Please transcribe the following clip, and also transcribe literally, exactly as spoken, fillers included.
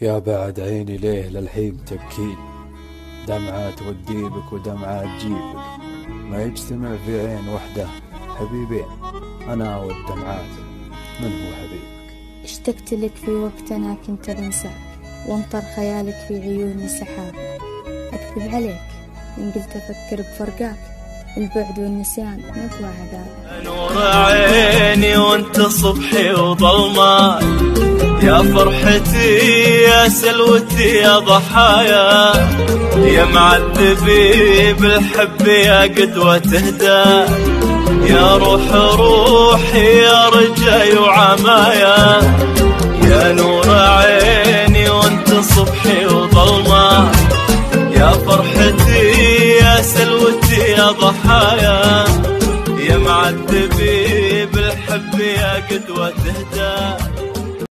يا بعد عيني ليه للحين تبكين، دمعة توديبك ودمعة تجيبك، ما يجتمع في عين وحدة حبيبين، أنا والدمعات من هو حبيبك؟ اشتقت لك في وقت أنا كنت بنساك، وانطر خيالك في عيوني سحاب. أكذب عليك إن قلت أفكر بفرقاك، البعد والنسيان مثوى عذاب. نور عيني وانت صبحي وظلماي، يا فرحتي يا سلوتي يا ضحايا، يا معذبي بالحب يا قدوة تهدى، يا روح روحي يا رجاي وعمايا. يا نور عيني وانت صبحي وظلماي، يا فرحتي يا سلوتي يا ضحايا، يا معذبي بالحب يا قدوة تهدى،